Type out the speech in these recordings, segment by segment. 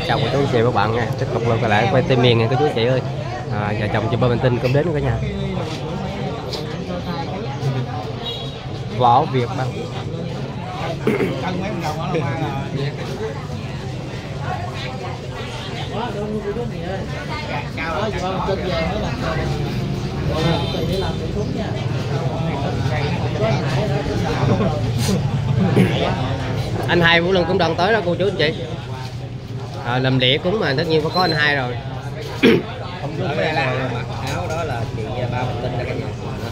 chào cô chú chị và các bạn nha, tiếp tục quay lại quay tây miền nha cô chú chị ơi. Vợ chồng chị Ba Bình Tinh cũng đến cả nhà. Võ Việt Ba. Anh Hai Vũ Lân cũng đang tới đó cô chú anh chị. Làm lễ cúng mà tất nhiên phải có anh Hai rồi. Ở đây là mặc áo đó là chị Ba Bình Tinh đó cả nhà.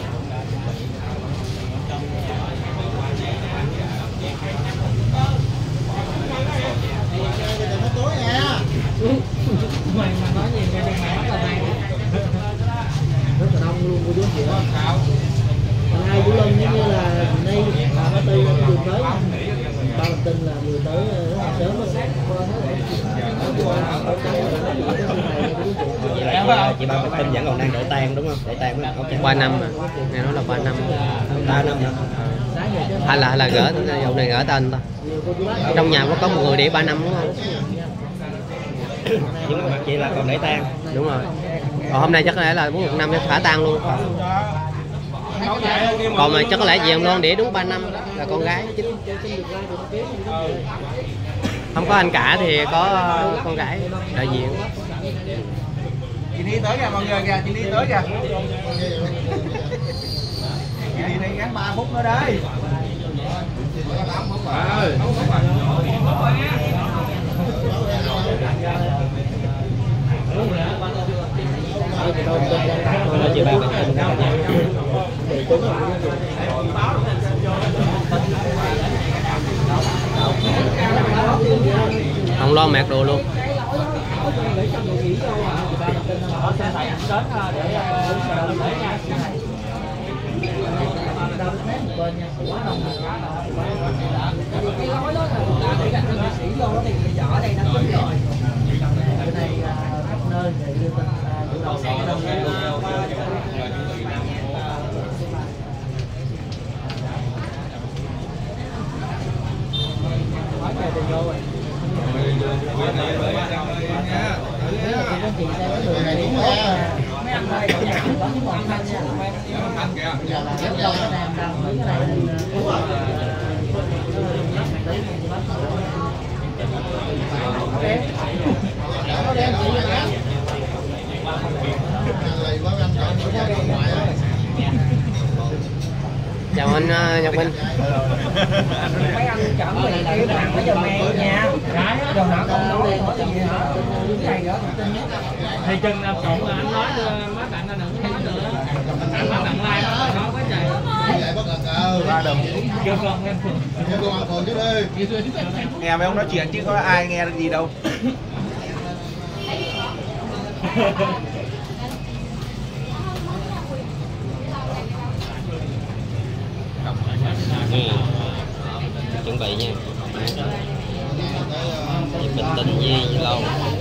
Mày mà nói gì cái này mày rất là hay, rất là đông luôn cô chú chị đó. Còn Hai Vũ Lân giống như là đây là Ba Tư nó vừa tới, Ba Bình Tinh là vừa tới rất là sớm rồi. Vậy là chị Ba Bình Tinh vẫn còn đang đợi tang đúng không? Đợi tang mới 3 năm mà, nghe nói là 3 năm. 3 năm nữa. Hay là gỡ dạo này gỡ tên ta. Trong nhà có một người để 3 năm đúng không? Nhưng mà mặt chị là còn để tang. Đúng rồi. Còn hôm nay chắc có lẽ là 1 năm thả tang luôn. Còn mà chắc có lẽ gì ông Loan để đúng 3 năm là con gái chính. Không có anh cả thì có con gái đại diện. Chị đi tới kìa mọi người kìa, chị đi tới kìa. Chị đi đây gắn 3 phút nữa đây. Chị Ba Bình Tinh đó cả nhà. Không lo mẹt đồ luôn. Chào anh Nhật Minh. Mấy anh chọn mình kêu thằng ở dòng em nha. Rồi hả con đâu đây hỏi gì hả? Này đó tin nhất. Thì chừng nào trộn là anh nói mấy bạn là đừng nói nữa. Anh bắt đặng like nó nói quá trời. Vậy bắt lần ra đồng. Kêu con em phường. Kêu con ăn phường chứ đi. Nghe mấy ông nói chuyện chứ có ai nghe được gì đâu. Chuẩn bị nha. Bình tĩnh gì lâu.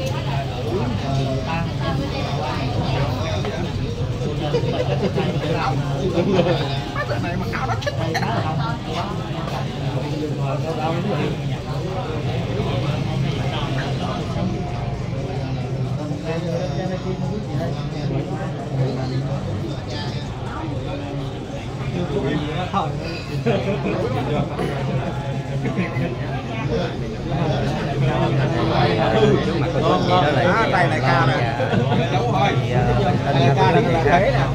Này mặc áo đó thích. Tay này cao nè. Đúng rồi. Tay cao là thế nè.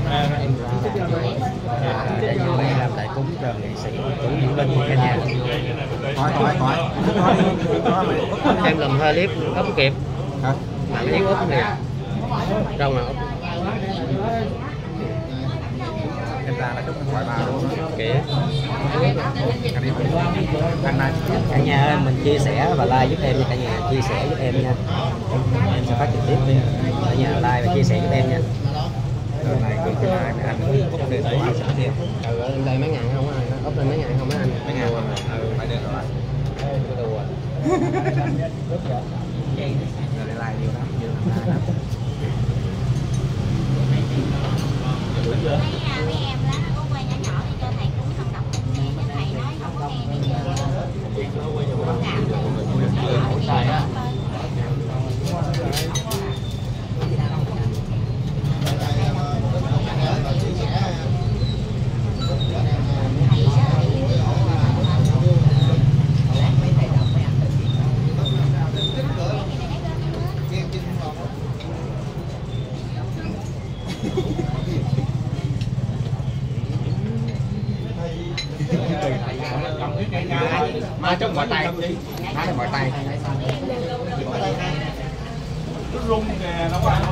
Làm đại cúng cho nghệ sĩ chủ Vũ Linh cả nhà. Hỏi. Em làm hơi clip ốp kịp. Hả? Bạn biết ốp nè. Rong mà ốp. Em ra là chúc hỏi bà luôn. Kìa. Cả nhà ơi, mình chia sẻ và like giúp em nha cả nhà, chia sẻ giúp em nha. Em sẽ phát trực tiếp với cả nhà like và chia sẻ giúp em nha. Lần này cứ cái này anh úp lên của anh sẽ thêm. Đây mấy ngàn không anh? Ốp lên mấy ngàn không mấy anh? Mấy ngàn phải được rồi. Đùa. Rồi like nhiều lắm, nhiều lắm. Mấy em đó có quay nhỏ nhỏ thì cho thầy cũng không đọc kinh nghe, chứ thầy nói không có nghe bây giờ. trong mọi tay, hái là mọi tay. Rung kìa nó qua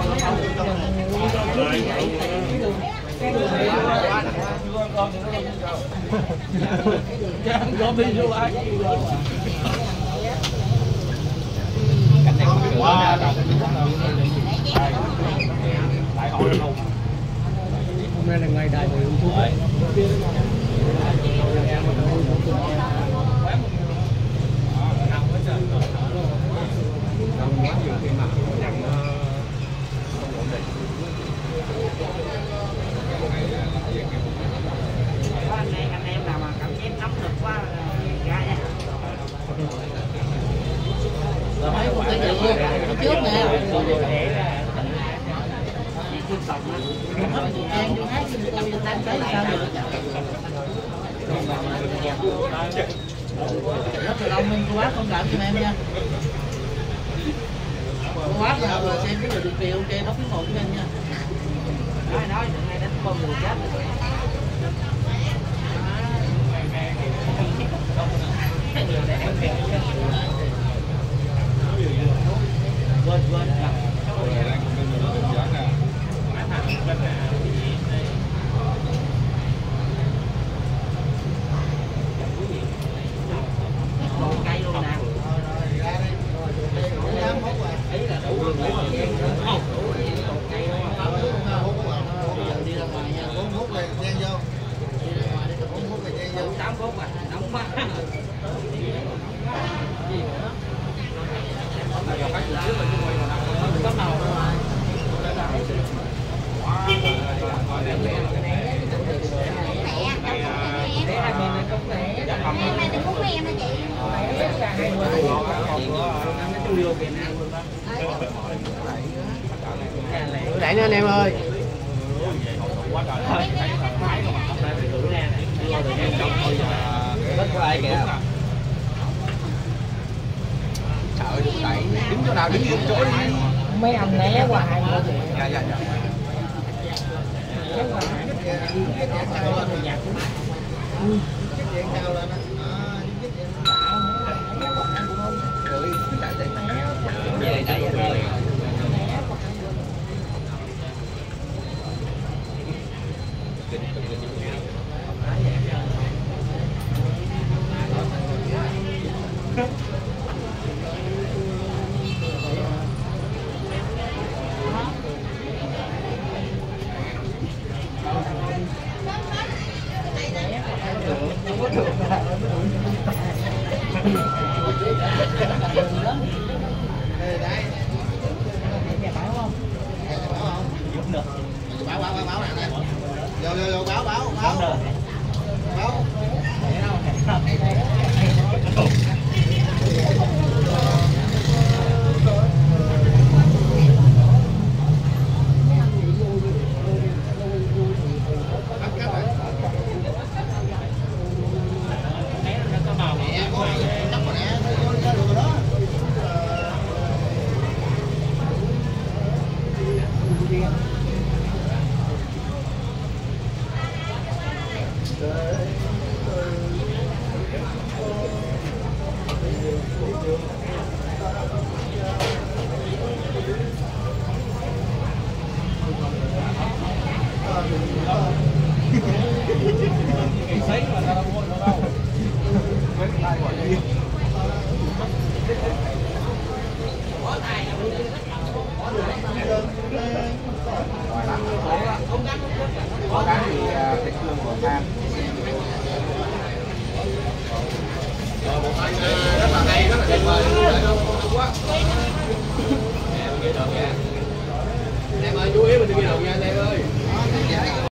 Wow. Hôm nay là ngày đại hội ung thư. Anh em nào mà cảm giác nóng lực quá ra nha. Mấy con cái gì trước nè. Ăn vô hát cho tôi tan tới sao được. Rất là đông minh cô bác không cảm cho em nha. Cô bác nào rồi xem cái điều kiện ok bấm cái 1 cho em nha. Nói đừng ai đánh bom người chết. Quên cây luôn nè. Ý là đủ luôn. Đi ra ngoài nha, 4 phút rồi chen vô. Đi ra ngoài đi 4 phút rồi chen vô. 8 phút à, nóng quá. Em đừng hút em hả chị? Đẩy nữa anh em ơi. Đất của ai kìa. Sợ được đẩy, đứng chỗ nào đứng chỗ đi. Mấy anh né hoài. Dạ dạ dạ. Có cái thì thịt xương của cam. Rất là hay, rất là tuyệt vời. Em ơi chú ý mình đi đầu nha anh em.